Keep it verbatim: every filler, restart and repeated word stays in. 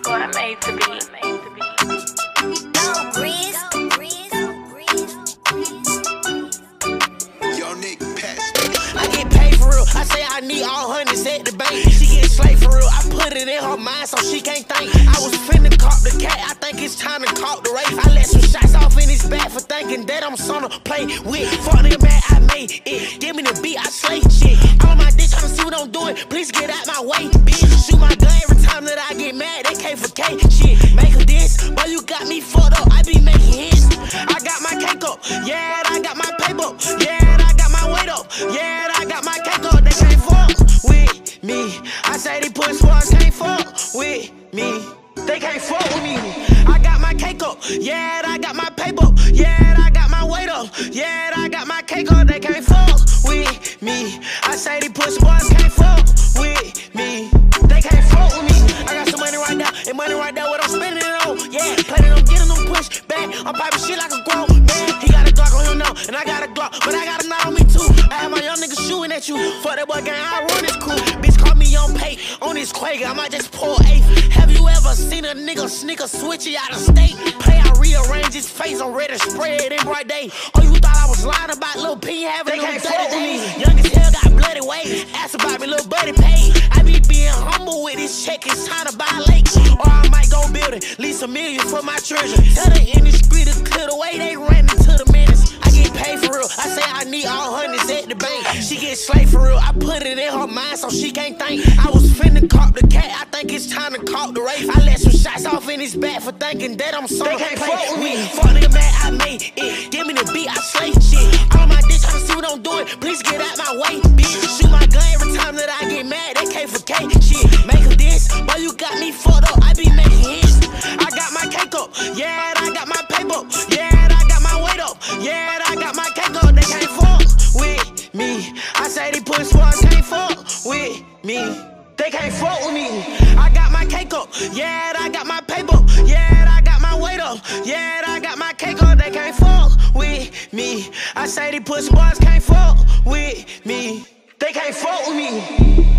I made to be. I get paid for real. I say I need all hundreds at the bank. She get slayed for real. I put it in her mind so she can't think. I was finna cop the cat. I think it's time to cop the race. I let some shots off in his back for thinking that I'm son to play with. Fuck the man, I made it. Give me the beat, I slay shit. All my dick tryna see what I'm doing. Please get out my way, bitch. Shoot my gun every time that I get mad. They K for K shit. Make a diss, boy, you got me fucked up. I be making hits. I got my cake up. Yeah, I got my paper. Yeah, I got my weight up. Yeah, I got my cake up. They can't fuck with me. I say they push ones can't fuck with me. They can't fuck with me. I got my cake up. Yeah, I got my paper. Yeah, I got my weight up. Yeah, I got my cake up. They can't fuck with me. I say they push ones can't fuck with me. They can't fuck with me. I got some money right now, and money right there what I'm spending it on. Yeah, planning on getting them push back. I'm piping shit like a grown man. He got a Glock on him now, and I got a Glock, but I got a knot on me too. I have my young niggas shooting at you. Fuck that boy gang, I run this crew. Bitch call me on pay, on this Quaker, I might just pull eight. Have you ever seen a nigga sneak a switchy out of state? Play, I rearrange his face, I'm ready to spray it in bright day. Oh, you thought I was lying about Lil P having no dirty days? Young as hell got bloody ways. Ask about me, little buddy paid. I be being humble with this check, it's time to buy a lake. Or I might go build it, lease a million for my treasure. Tell the industry to clear the way, they ran into the menace. I get paid for real, I say I need all hundreds at the bank. She get slayed for real, I put it in her mind so she can't think. I was finna cop the cat, I think it's time to cop the race. I let some shots off in his back for thinking that I'm son to play with. Fuck nigga man, I made it. Give me the beat, I slay shit. All my dick tryna see what I'm doing, please get out my way, bitch. Shoot my gun every time that I get mad, they K for K shit. Make a diss, boy you got me fucked up, I be making hits. I got my cake up, yeah, I got my paper. Yeah, I got my weight up, yeah, I got my cake up. They can't fuck with me. I say they push ones can't fuck with me. They can't fuck with me. I got my cake up, yeah, I got my paper. Yeah, I got my weight up, yeah, I got my cake up. They can't fuck with me. I say they push ones can't fuck with me. They can't fuck with me.